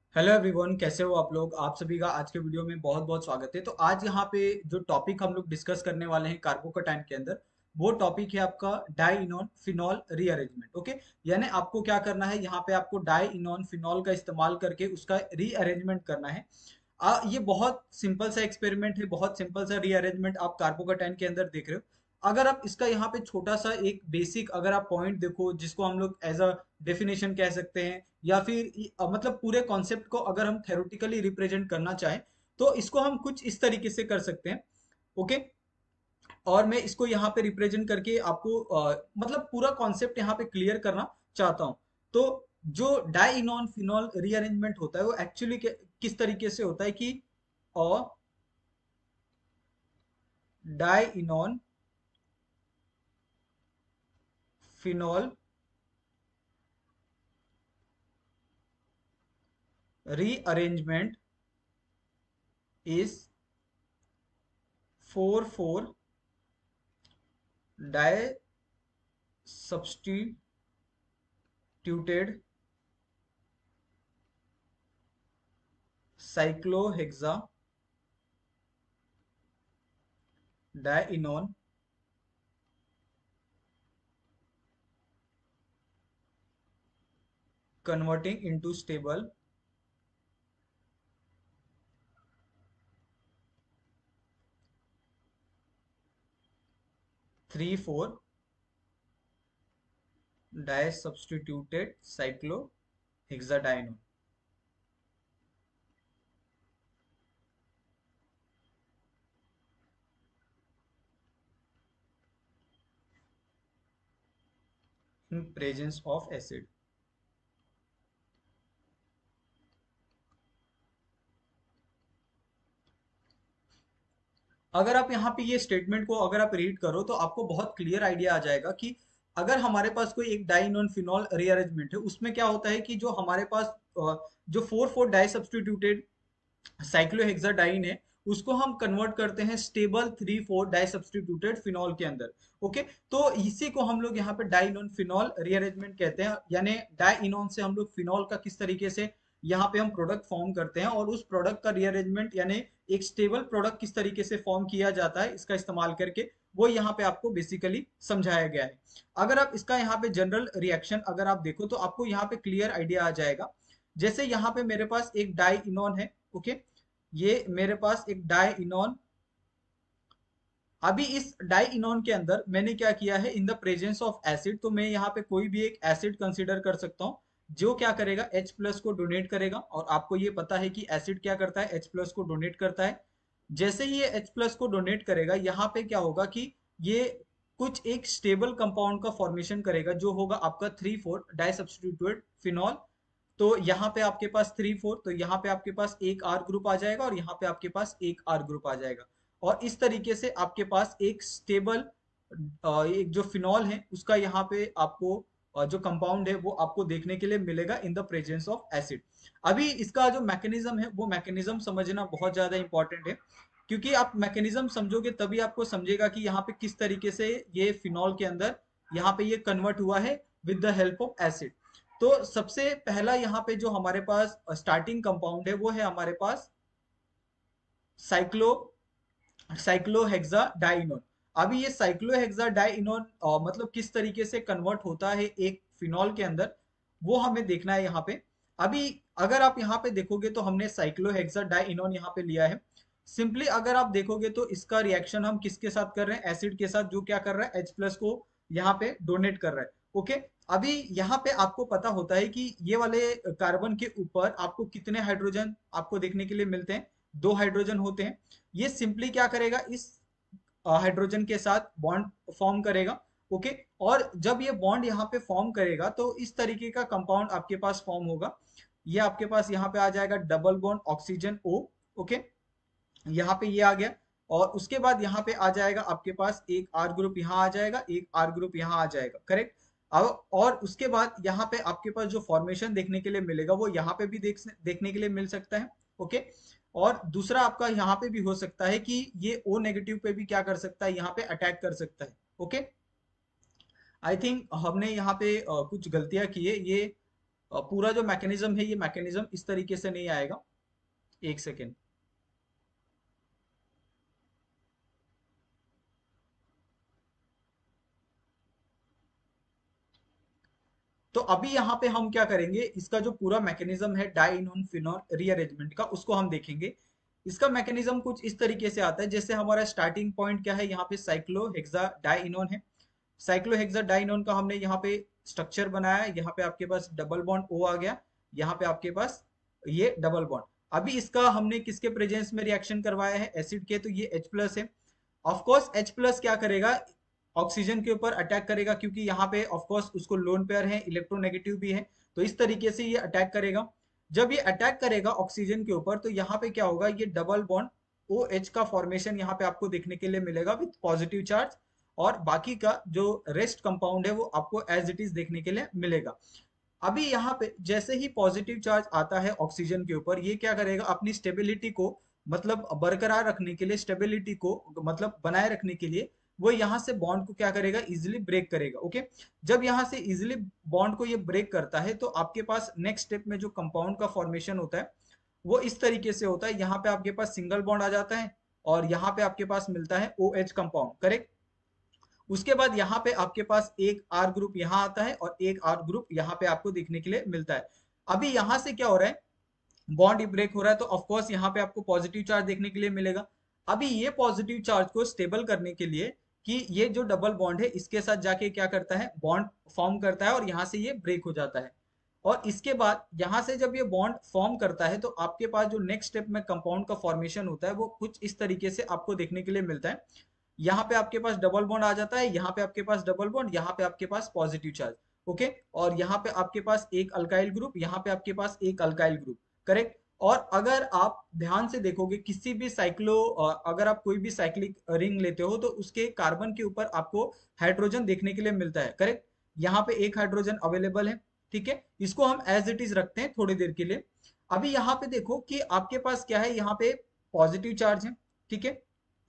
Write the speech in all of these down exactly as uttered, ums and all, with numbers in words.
Hello everyone, कैसे हो आप लोग। आप सभी का आज के वीडियो में बहुत बहुत स्वागत है। तो आज यहाँ पे जो टॉपिक हम लोग डिस्कस करने वाले हैं कार्बोकेटाइन के अंदर, वो टॉपिक है आपका डाइइनोन फिनॉल रीअरेंजमेंट। ओके, यानी आपको क्या करना है, यहाँ पे आपको डाइइनोन फिनॉल का इस्तेमाल करके उसका रीअरेंजमेंट करना है। आ, ये बहुत सिंपल सा एक्सपेरिमेंट है, बहुत सिंपल सा रीअरेंजमेंट आप कार्बोकेटाइन के अंदर देख रहे हो। अगर आप इसका यहाँ पे छोटा सा एक बेसिक अगर आप पॉइंट देखो, जिसको हम लोग एज अ डेफिनेशन कह सकते हैं, या फिर इ- अ, मतलब पूरे कॉन्सेप्ट को अगर हम थेरोटिकली रिप्रेजेंट करना चाहें, तो इसको हम कुछ इस तरीके से कर सकते हैं। ओके, और मैं इसको यहाँ पे रिप्रेजेंट करके आपको अ, मतलब पूरा कॉन्सेप्ट यहाँ पे क्लियर करना चाहता हूँ। तो जो डाइइनोन फिनॉल रीअरेंजमेंट होता है वो एक्चुअली किस तरीके से होता है कि dienone phenol rearrangement is four four di substituted cyclohexadienone converting into stable three four disubstituted cyclohexadienone in presence of acid। अगर आप यहाँ पे ये स्टेटमेंट को अगर आप रीड करो तो आपको बहुत क्लियर आइडिया आ जाएगा कि अगर हमारे पास कोई एक डाइनोन फिनॉल रीअरेंजमेंट है, उसमें क्या होता है कि जो हमारे पास अ, जो four four di substituted cyclohexadiene है, उसको हम कन्वर्ट करते हैं stable three four di substituted phenol के अंदर। ओके, तो इसी को हम लोग यहाँ पे डाइनोन फिनॉल रीअरेंजमेंट कहते हैं। यानी डाइइनोन से हम लोग फिनॉल का किस तरीके से यहाँ पे हम प्रोडक्ट फॉर्म करते हैं, और उस प्रोडक्ट का रीअरेंजमेंट यानी एक स्टेबल प्रोडक्ट किस तरीके से फॉर्म किया जाता है इसका इस्तेमाल करके, वो यहाँ पे आपको बेसिकली समझाया गया है। अगर आप इसका यहाँ पे जनरल रिएक्शन अगर आप देखो तो आपको यहाँ पे क्लियर आइडिया आ जाएगा। जैसे यहाँ पे मेरे पास एक डाइइनोन है। ओके, ये मेरे पास एक डाइइनोन, अभी इस डाइइनोन के अंदर मैंने क्या किया है, in the presence of acid, तो मैं यहाँ पे कोई भी एक एसिड कंसीडर कर सकता हूँ जो क्या करेगा, H प्लस को डोनेट करेगा। और आपको ये पता है कि एसिड क्या करता है, H प्लस को डोनेट करता है। जैसे ही ये H प्लस को डोनेट करेगा, यहाँ पे क्या होगा कि ये कुछ एक स्टेबल कंपाउंड का फॉर्मेशन करेगा, जो होगा आपका three four di substituted phenol. तो यहाँ पे आपके पास थ्री फोर, तो यहाँ पे आपके पास एक आर ग्रुप आ जाएगा, और यहाँ पे आपके पास एक आर ग्रुप आ जाएगा। और इस तरीके से आपके पास एक स्टेबल एक जो फिनॉल है उसका यहाँ पे आपको अ, जो कंपाउंड है वो आपको देखने के लिए मिलेगा in the presence of acid. अभी इसका जो मैकेनिज्म है वो मैकेनिज्म समझना बहुत ज्यादा इंपॉर्टेंट है, क्योंकि आप मैकेनिज्म समझोगे तभी आपको समझेगा कि यहाँ पे किस तरीके से ये फिनॉल के अंदर यहाँ पे ये कन्वर्ट हुआ है with the help of acid. तो सबसे पहला यहाँ पे जो हमारे पास स्टार्टिंग कंपाउंड है वो है हमारे पास साइक्लो साइक्लोहेक्साडाइनोन। अभी ये साइक्लोहेक्साडाइनोन मतलब किस तरीके से कन्वर्ट होता है एक फिनॉल के अंदर, वो हमें देखना है यहाँ पे। अभी अगर आप यहाँ पे देखोगे तो हमने साइक्लोहेक्साडाइनोन यहाँ पे लिया है। सिंपली अगर आप देखोगे तो इसका रिएक्शन हम किसके साथ कर रहे हैं, एसिड के साथ, जो क्या कर रहा है, H प्लस को यहाँ पे डोनेट कर रहा है। ओके, अभी यहाँ पे आपको पता होता है कि ये वाले कार्बन के ऊपर आपको कितने हाइड्रोजन आपको देखने के लिए मिलते हैं, दो हाइड्रोजन होते हैं। ये सिंपली क्या करेगा, इस हाइड्रोजन के साथ बॉन्ड फॉर्म करेगा। ओके, और जब ये बॉन्ड यहाँ पे फॉर्म करेगा तो इस तरीके का कंपाउंड आपके पास फॉर्म होगा। ये आपके पास यहाँ पे आ जाएगा double bond oxygen O. Okay, यहाँ पे ये आ गया। और उसके बाद यहाँ पे आ जाएगा आपके पास एक आर ग्रुप, यहाँ आ जाएगा एक आर ग्रुप, यहाँ आ जाएगा, करेक्ट। अब और उसके बाद यहाँ पे आपके पास जो फॉर्मेशन देखने के लिए मिलेगा वो यहाँ पे भी देख देखने के लिए मिल सकता है। ओके, और दूसरा आपका यहाँ पे भी हो सकता है कि ये ओ नेगेटिव पे भी क्या कर सकता है, यहाँ पे अटैक कर सकता है। ओके, आई थिंक हमने यहाँ पे अ, कुछ गलतियां की है। ये पूरा जो मैकेनिज्म है ये मैकेनिज्म इस तरीके से नहीं आएगा। एक सेकेंड। तो अभी यहाँ पे हम क्या करेंगे, इसका जो पूरा मैकेनिज्म है डाइनोन फिनोल रीअरेंजमेंट का, उसको हम देखेंगे। इसका मैकेनिज्म कुछ इस तरीके से आता है, जैसे हमारा स्टार्टिंग पॉइंट क्या है, यहाँ पे साइक्लोहेक्सा डाइनोन है। साइक्लोहेक्सा डाइनोन का हमने यहाँ पे स्ट्रक्चर बनाया, यहाँ पे आपके पास डबल बॉन्ड ओ आ गया, यहाँ पे आपके पास ये डबल बॉन्ड। अभी इसका हमने किसके प्रेजेंस में रिएक्शन करवाया है, एसिड के, तो ये H प्लस है। ऑफ कोर्स H प्लस क्या करेगा, ऑक्सीजन के ऊपर अटैक करेगा, क्योंकि यहाँ पे ऑफ कोर्स उसको लोन पेयर है, इलेक्ट्रोनेगेटिव भी है, तो इस तरीके से ये अटैक करेगा। जब ये अटैक करेगा ऑक्सीजन के ऊपर, तो यहाँ पे क्या होगा, ये डबल बॉन्ड ओ एच का फॉर्मेशन यहाँ पे आपको देखने के लिए मिलेगा विथ पॉजिटिव चार्ज, और बाकी का जो रेस्ट कंपाउंड है वो आपको एज इट इज देखने के लिए मिलेगा। अभी यहाँ पे जैसे ही पॉजिटिव चार्ज आता है ऑक्सीजन के ऊपर, ये क्या करेगा, अपनी स्टेबिलिटी को मतलब बरकरार रखने के लिए, स्टेबिलिटी को मतलब बनाए रखने के लिए, वो यहाँ से बॉन्ड को क्या करेगा, इजिली ब्रेक करेगा। ओके, जब यहाँ से इजिली बॉन्ड को ये ब्रेक करता है, तो आपके पास नेक्स्ट स्टेप में जो कंपाउंड का फॉर्मेशन होता है वो इस तरीके से होता है। यहाँ पे आपके पास सिंगल बॉन्ड आ जाता है, और यहाँ पे आपके पास मिलता है ओ एच कंपाउंड, करेक्ट। उसके बाद यहाँ पे आपके पास एक आर ग्रुप यहाँ आता है, और एक आर ग्रुप यहाँ पे आपको देखने के लिए मिलता है। अभी यहाँ से क्या हो रहा है, बॉन्ड ब्रेक हो रहा है, तो ऑफ कोर्स यहाँ पे आपको पॉजिटिव चार्ज देखने के लिए मिलेगा। अभी ये पॉजिटिव चार्ज को स्टेबल करने के लिए, कि ये जो डबल बॉन्ड है इसके साथ जाके क्या करता है, बॉन्ड फॉर्म करता है, और यहाँ से ये ब्रेक हो जाता है। और इसके बाद यहाँ से जब ये बॉन्ड फॉर्म करता है, तो आपके पास जो नेक्स्ट स्टेप में कंपाउंड का फॉर्मेशन होता है वो कुछ इस तरीके से आपको देखने के लिए मिलता है। यहाँ पे आपके पास डबल बॉन्ड आ जाता है, यहाँ पे आपके पास डबल बॉन्ड, यहाँ पे आपके पास पॉजिटिव चार्ज। ओके, और यहाँ पे आपके पास एक अल्काइल ग्रुप, यहाँ पे आपके पास एक अल्काइल ग्रुप, करेक्ट। और अगर आप ध्यान से देखोगे किसी भी साइक्लो अगर आप कोई भी साइक्लिक रिंग लेते हो, तो उसके कार्बन के ऊपर आपको हाइड्रोजन देखने के लिए मिलता है, करेक्ट। यहाँ पे एक हाइड्रोजन अवेलेबल है, ठीक है। इसको हम एज इट इज रखते हैं थोड़ी देर के लिए। अभी यहाँ पे देखो कि आपके पास क्या है, यहाँ पे पॉजिटिव चार्ज है, ठीक है।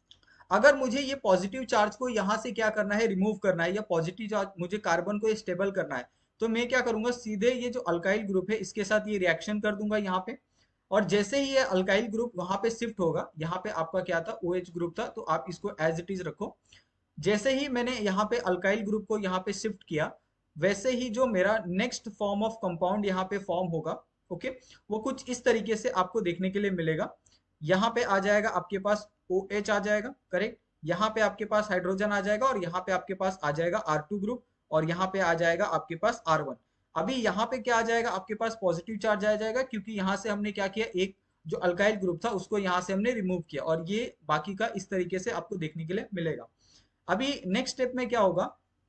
अगर मुझे ये पॉजिटिव चार्ज को यहाँ से क्या करना है, रिमूव करना है, या पॉजिटिव चार्ज मुझे कार्बन को स्टेबल करना है, तो मैं क्या करूंगा, सीधे ये जो अल्काइल ग्रुप है इसके साथ ये रिएक्शन कर दूंगा यहाँ पे। और जैसे ही ये अल्काइल ग्रुप वहां पे शिफ्ट होगा, यहाँ पे आपका क्या था, ओ एच ग्रुप था, तो आप इसको एज इट इज रखो। जैसे ही मैंने यहाँ पे अल्काइल ग्रुप को यहाँ पे शिफ्ट किया, वैसे ही जो मेरा नेक्स्ट फॉर्म ऑफ कंपाउंड यहाँ पे फॉर्म होगा, ओके, वो कुछ इस तरीके से आपको देखने के लिए मिलेगा। यहाँ पे आ जाएगा आपके पास ओ एच आ जाएगा, करेक्ट। यहाँ पे आपके पास हाइड्रोजन आ जाएगा, और यहाँ पे आपके पास आ जाएगा आर टू ग्रुप, और यहाँ पे आ जाएगा आपके पास आर वन। अभी यहाँ पे क्या आ जाएगा, आपके पास पॉजिटिव चार्ज आ जाएगा, क्योंकि यहाँ से हमने क्या किया, एक जो अल्काइल ग्रुप था उसको यहाँ से हमने रिमूव किया, और ये बाकी का इस तरीके से आपको देखने के लिए मिलेगा। अभी नेक्स्ट स्टेप में क्या होगा,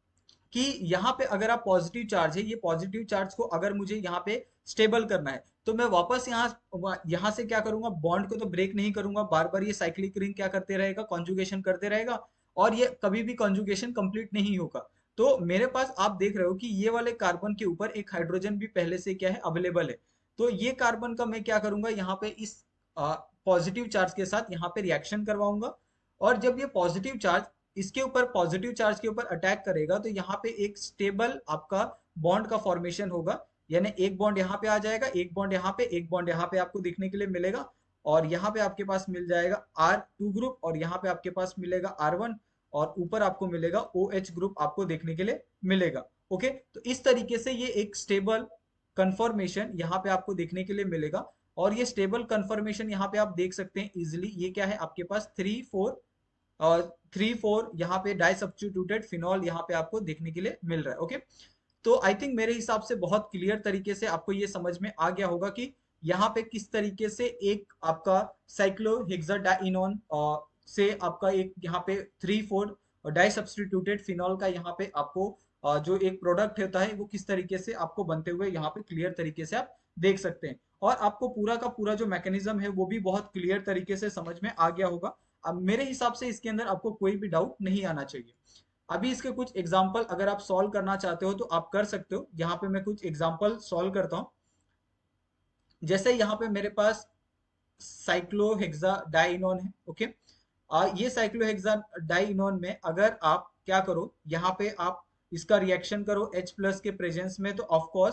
कि यहाँ पे अगर आप पॉजिटिव चार्ज है, ये पॉजिटिव चार्ज को अगर मुझे यहाँ पे स्टेबल करना है, तो मैं वापस यहाँ यहाँ से क्या करूंगा, बॉन्ड को तो ब्रेक नहीं करूंगा, बार बार ये साइक्लिक रिंग क्या करते रहेगा, कॉन्जुगेशन करते रहेगा, और ये कभी भी कॉन्जुगेशन कंप्लीट नहीं होगा। तो मेरे पास आप देख रहे हो कि ये वाले कार्बन के ऊपर एक हाइड्रोजन भी पहले से क्या है, अवेलेबल है। तो ये कार्बन का मैं क्या करूंगा, यहाँ पे इस पॉजिटिव चार्ज के साथ यहाँ पे रिएक्शन करवाऊंगा। और जब ये पॉजिटिव चार्ज इसके ऊपर पॉजिटिव चार्ज के ऊपर अटैक करेगा, तो यहाँ पे एक स्टेबल आपका बॉन्ड का फॉर्मेशन होगा, यानी एक बॉन्ड यहाँ पे आ जाएगा, एक बॉन्ड यहाँ पे, एक बॉन्ड यहाँ पे आपको देखने के लिए मिलेगा, और यहाँ पे आपके पास मिल जाएगा आर टू ग्रुप, और यहाँ पे आपके पास मिलेगा आर वन, और ऊपर आपको मिलेगा ओ एच ग्रुप आपको देखने के लिए मिलेगा। ओके, तो इस तरीके से ये एक स्टेबल कंफर्मेशन यहाँ पे आपको देखने के लिए मिलेगा। और ये स्टेबल कंफर्मेशन यहाँ पे आप देख सकते हैं इजिली, ये क्या है आपके पास थ्री फोर और थ्री फोर यहाँ पे डाई सब्स्टिट्यूटेड फिनॉल यहाँ पे आपको देखने के लिए मिल रहा है। ओके, तो आई थिंक मेरे हिसाब से बहुत क्लियर तरीके से आपको ये समझ में आ गया होगा कि यहाँ पे किस तरीके से एक आपका साइक्लोहेक्साडाइनोन से आपका एक यहाँ पे three four di substituted phenol का यहाँ पे आपको अ, जो एक प्रोडक्ट होता है वो किस तरीके से आपको बनते हुए यहाँ पे क्लियर तरीके से आप देख सकते हैं। और आपको पूरा का पूरा जो मैकेनिज्म है वो भी बहुत क्लियर तरीके से समझ में आ गया होगा। अब मेरे हिसाब से इसके अंदर आपको कोई भी डाउट नहीं आना चाहिए। अभी इसके कुछ एग्जाम्पल अगर आप सॉल्व करना चाहते हो तो आप कर सकते हो। यहाँ पे मैं कुछ एग्जाम्पल सॉल्व करता हूँ। जैसे यहाँ पे मेरे पास साइक्लोहेक्साडाइनोन है, ओके। आ, ये साइक्लोहेक्साडाइनोन में अगर आप क्या करो, यहाँ पे आप इसका रिएक्शन करो H प्लस के प्रेजेंस में, तो ऑफ कोर्स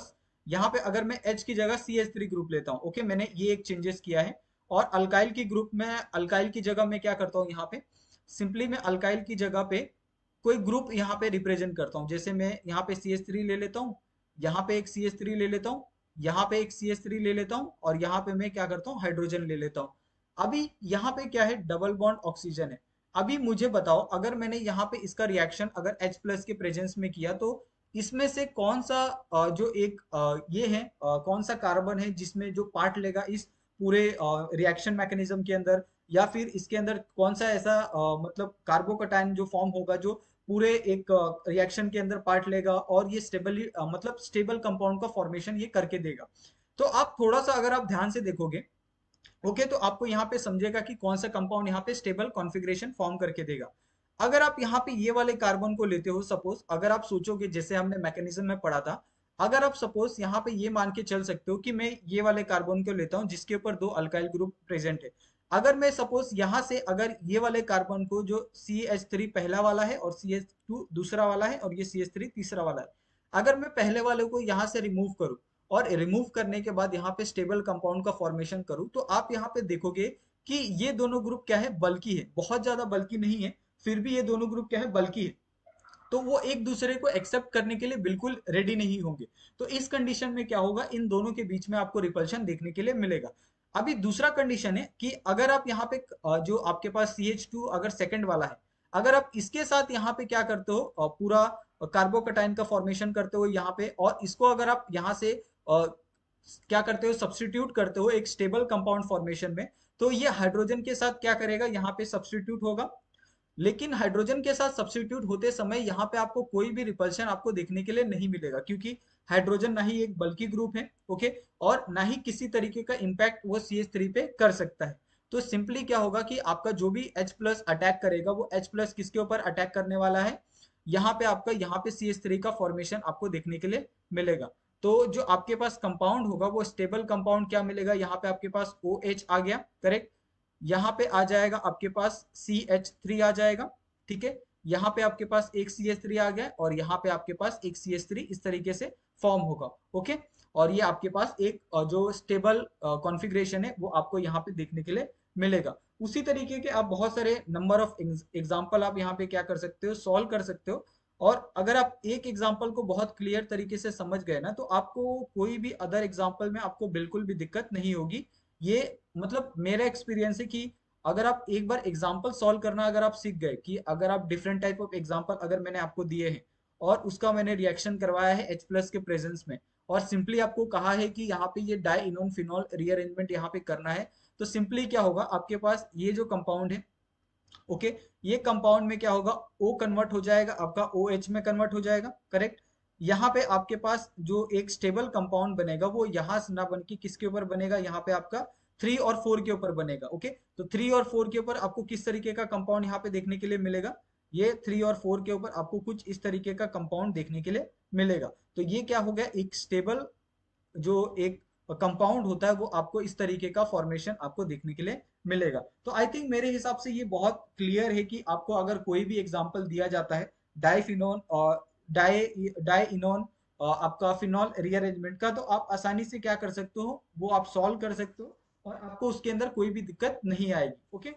यहाँ पे अगर मैं H की जगह सी एच थ्री ग्रुप लेता हूँ, ओके, मैंने ये एक चेंजेस किया है। और अल्काइल की ग्रुप में, अल्काइल की जगह मैं क्या करता हूँ यहाँ पे, सिंपली मैं अल्काइल की जगह पे कोई ग्रुप यहाँ पे रिप्रेजेंट करता हूँ। जैसे मैं यहाँ पे सी एच थ्री ले लेता हूँ, यहाँ पे एक सी एच थ्री ले लेता हूँ, यहाँ पे एक सी एच थ्री ले लेता हूँ, और यहाँ पे मैं क्या करता हूँ, हाइड्रोजन ले लेता हूँ। अभी यहाँ पे क्या है, डबल बॉन्ड ऑक्सीजन है। अभी मुझे बताओ, अगर मैंने यहाँ पे इसका रिएक्शन अगर H प्लस के प्रेजेंस में किया, तो इसमें से कौन सा अ, जो एक अ, ये है, अ, कौन सा कार्बन है जिसमें जो पार्ट लेगा इस पूरे रिएक्शन मैकेनिज्म के अंदर, या फिर इसके अंदर कौन सा ऐसा अ, मतलब कार्बोकैटायन जो फॉर्म होगा जो पूरे एक रिएक्शन के अंदर पार्ट लेगा और ये स्टेबल मतलब स्टेबल कंपाउंड का फॉर्मेशन ये करके देगा। तो आप थोड़ा सा अगर आप ध्यान से देखोगे, ओके, तो आपको यहाँ पे समझेगा कि कौन सा कंपाउंड यहाँ पे स्टेबल कॉन्फ़िगरेशन फॉर्म करके देगा। अगर आप यहाँ पे ये वाले कार्बन को लेते हो, सपोज अगर आप सोचोगे जैसे हमने मैकेनिज्म में पढ़ा था, अगर आप सपोज यहाँ पे ये मान के चल सकते हो कि मैं ये वाले कार्बन को लेता हूँ जिसके ऊपर दो अल्काइल ग्रुप प्रेजेंट है। अगर मैं सपोज यहाँ से अगर ये वाले कार्बन को, जो सी एच थ्री पहला वाला है और सी एच टू दूसरा वाला है और ये सी एच थ्री तीसरा वाला है, अगर मैं पहले वाले को यहाँ से रिमूव करूँ और रिमूव करने के बाद यहाँ पे स्टेबल कंपाउंड का फॉर्मेशन करूँ, तो आप यहाँ पे देखोगे कि ये दोनों ग्रुप क्या है, बल्कि है, बहुत ज्यादा बल्कि नहीं है, फिर भी ये दोनों ग्रुप क्या है, बल्कि है। तो वो एक दूसरे को एक्सेप्ट करने के लिए बिल्कुल रेडी नहीं होंगे। तो इस कंडीशन में क्या होगा, इन दोनों के बीच में आपको रिपल्शन देखने के लिए मिलेगा। अभी दूसरा कंडीशन है कि अगर आप यहाँ पे अ, जो आपके पास सी एच टू अगर सेकंड वाला है, अगर आप इसके साथ यहाँ पे क्या करते हो, अ, पूरा कार्बोकैटायन का फॉर्मेशन करते हो यहाँ पे, और इसको अगर आप यहाँ से अ, क्या करते हो, सब्स्टिट्यूट करते हो एक स्टेबल कंपाउंड फॉर्मेशन में, तो ये हाइड्रोजन के साथ क्या करेगा, यहाँ पे सब्स्टिट्यूट होगा। लेकिन हाइड्रोजन के साथ सब्स्टिट्यूट होते समय यहाँ पे आपको कोई भी रिपल्शन आपको देखने के लिए नहीं मिलेगा, क्योंकि हाइड्रोजन ना ही एक बल्कि ग्रुप है, ओके, और ना ही किसी तरीके का इम्पैक्ट वो सी एच थ्री पे कर सकता है। तो सिंपली क्या होगा कि आपका जो भी H प्लस अटैक करेगा, वो H प्लस किसके ऊपर अटैक करने वाला है, यहाँ पे आपका यहाँ पे सी एच थ्री का फॉर्मेशन आपको देखने के लिए मिलेगा। तो जो आपके पास कंपाउंड होगा वो स्टेबल कंपाउंड क्या मिलेगा, यहाँ पे आपके पास ओ एच आ गया, करेक्ट, यहाँ पे आ जाएगा आपके पास सी एच थ्री आ जाएगा, ठीक है, यहाँ पे आपके पास एक सी एच थ्री आ गया, और यहाँ पे आपके पास एक सी एच थ्री इस तरीके से फॉर्म होगा, ओके। और ये आपके पास एक अ, जो स्टेबल कॉन्फ़िगरेशन है वो आपको यहाँ पे देखने के लिए मिलेगा। उसी तरीके के आप बहुत सारे नंबर ऑफ एग्जाम्पल आप यहाँ पे क्या कर सकते हो, सॉल्व कर सकते हो। और अगर आप एक एग्जाम्पल को बहुत क्लियर तरीके से समझ गए ना, तो आपको कोई भी अदर एग्जाम्पल में आपको बिल्कुल भी दिक्कत नहीं होगी। ये मतलब मेरा एक्सपीरियंस है कि अगर आप एक बार एग्जाम्पल सॉल्व करना अगर आप सीख गए, कि अगर आप डिफरेंट टाइप ऑफ एग्जाम्पल अगर मैंने आपको दिए हैं और उसका मैंने रिएक्शन करवाया है H प्लस के प्रेजेंस में, और सिंपली आपको कहा है कि यहाँ पे ये डाई इनोन फिनॉल रीअरेंजमेंट यहाँ पे करना है, तो सिंपली क्या होगा, आपके पास ये जो कंपाउंड है, ओके, ये कंपाउंड में क्या होगा, O कन्वर्ट हो जाएगा आपका OH में कन्वर्ट हो जाएगा, करेक्ट। यहाँ पे आपके पास जो एक स्टेबल कंपाउंड बनेगा वो यहाँ से ना बन के किसके ऊपर बनेगा, यहाँ पे आपका थ्री और फोर के ऊपर बनेगा, ओके। तो थ्री और फोर के ऊपर आपको किस तरीके का कंपाउंड यहाँ पे देखने के लिए मिलेगा, ये थ्री और फोर के ऊपर आपको कुछ इस तरीके का कंपाउंड देखने के लिए मिलेगा। तो ये क्या हो गया, एक स्टेबल जो एक कंपाउंड होता है वो आपको इस तरीके का फॉर्मेशन आपको देखने के लिए मिलेगा। तो आई थिंक मेरे हिसाब से ये बहुत क्लियर है कि आपको अगर कोई भी एग्जांपल दिया जाता है डाइफिनोन और डाई डाइइनोन आपका फिनॉल रीअरेंजमेंट का, तो आप आसानी से क्या कर सकते हो, वो आप सॉल्व कर सकते हो और आपको उसके अंदर कोई भी दिक्कत नहीं आएगी, ओके।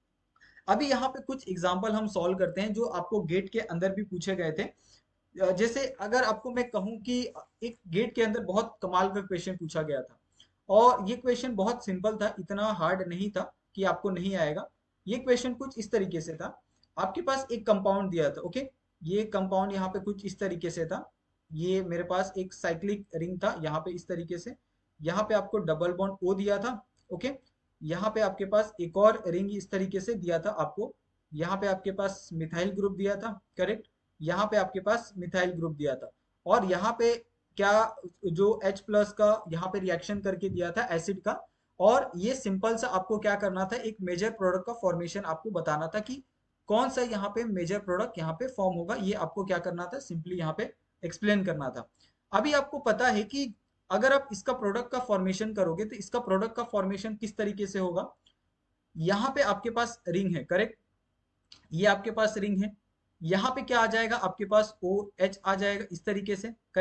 अभी यहाँ पे कुछ एग्जाम्पल हम सॉल्व करते हैं जो आपको गेट के अंदर भी पूछे गए थे। अ, जैसे अगर आपको मैं कहूँ कि एक गेट के अंदर बहुत कमाल का क्वेश्चन पूछा गया था, और ये क्वेश्चन बहुत सिंपल था, इतना हार्ड नहीं था कि आपको नहीं आएगा। ये क्वेश्चन कुछ इस तरीके से था, आपके पास एक कंपाउंड दिया था, ओके, ये कंपाउंड यहाँ पे कुछ इस तरीके से था, ये मेरे पास एक साइक्लिक रिंग था यहाँ पे इस तरीके से, यहाँ पे आपको डबल बॉन्ड ओ दिया था, ओके, यहाँ पे आपके पास एक और रिंग इस तरीके से दिया था आपको, यहाँ पे आपके पास मिथाइल ग्रुप दिया था, करेक्ट, यहाँ पे आपके पास मिथाइल ग्रुप दिया था, और यहाँ पे क्या जो H प्लस का यहाँ पे रिएक्शन करके दिया था एसिड का। और ये सिंपल सा आपको क्या करना था, एक मेजर प्रोडक्ट का फॉर्मेशन आपको बताना था कि कौन सा यहाँ पे मेजर प्रोडक्ट यहाँ पे फॉर्म होगा, ये आपको क्या करना था, सिंपली यहाँ पे एक्सप्लेन करना था। अभी आपको पता है कि अगर आप इसका प्रोडक्ट का फॉर्मेशन करोगे तो इसका प्रोडक्ट का फॉर्मेशन किस तरीके से होगा, यहाँ पे आपके पास रिंग है, करेक्ट, ये आपके पास रिंग है, यहाँ पे क्या आ जाएगा आपके पास ओ एच आ जाएगा इस तरीके से, करेक्ट।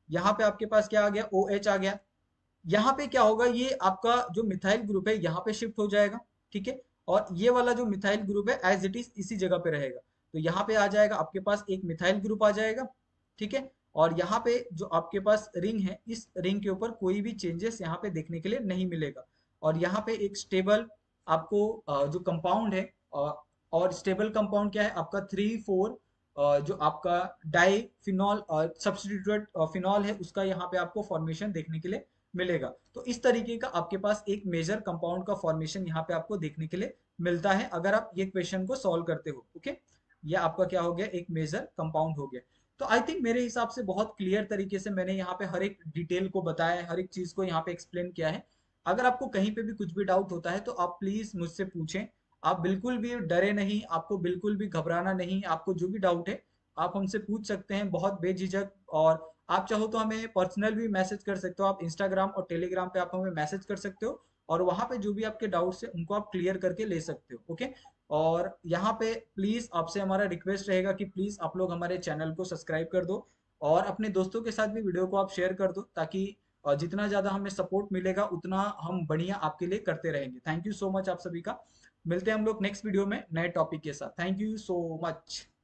यहाँ पे आपके पास क्या आ गया, ओ एच आ गया। यहाँ पे क्या होगा, ये आपका जो मिथाइल ग्रुप है यहाँ पे शिफ्ट हो जाएगा, ठीक है। और ये वाला जो मिथाइल ग्रुप है एज इट इज इसी जगह पे रहेगा। तो यहाँ पे आ जाएगा आपके पास एक मिथाइल ग्रुप आ जाएगा, ठीक है। और यहाँ पे जो आपके पास रिंग है, इस रिंग के ऊपर कोई भी चेंजेस यहाँ पे देखने के लिए नहीं मिलेगा। और यहाँ पे एक स्टेबल आपको अ, जो कंपाउंड है, अ, और स्टेबल कंपाउंड क्या है आपका, थ्री फोर जो आपका डाई फिनॉल सब्स्टिट्यूटेड फिनॉल है, उसका यहाँ पे आपको फॉर्मेशन देखने के लिए मिलेगा। तो इस तरीके का आपके पास एक मेजर कंपाउंड का फॉर्मेशन यहाँ पे आपको देखने के लिए मिलता है, अगर आप ये क्वेश्चन को सॉल्व करते हो। ओके, ये आपका क्या हो गया, एक मेजर कंपाउंड हो गया। तो आई थिंक मेरे हिसाब से बहुत क्लियर तरीके से मैंने यहाँ पे हर एक डिटेल को बताया है, हर एक चीज को यहाँ पे एक्सप्लेन किया है। अगर आपको कहीं पे भी कुछ भी डाउट होता है तो आप प्लीज मुझसे पूछें। आप बिल्कुल भी डरे नहीं, आपको बिल्कुल भी घबराना नहीं, आपको जो भी डाउट है आप हमसे पूछ सकते हैं बहुत बेझिझक। और आप चाहो तो हमें पर्सनल भी मैसेज कर सकते हो, आप इंस्टाग्राम और टेलीग्राम पे आप हमें मैसेज कर सकते हो, और वहां पे जो भी आपके डाउट्स है उनको आप क्लियर करके ले सकते हो। ओके, और यहाँ पे प्लीज आपसे हमारा रिक्वेस्ट रहेगा कि प्लीज आप लोग हमारे चैनल को सब्सक्राइब कर दो, और अपने दोस्तों के साथ भी वीडियो को आप शेयर कर दो, ताकि अ, जितना ज्यादा हमें सपोर्ट मिलेगा उतना हम बढ़िया आपके लिए करते रहेंगे। थैंक यू सो मच आप सभी का। मिलते हैं हम लोग नेक्स्ट वीडियो में नए टॉपिक के साथ। Thank you so much.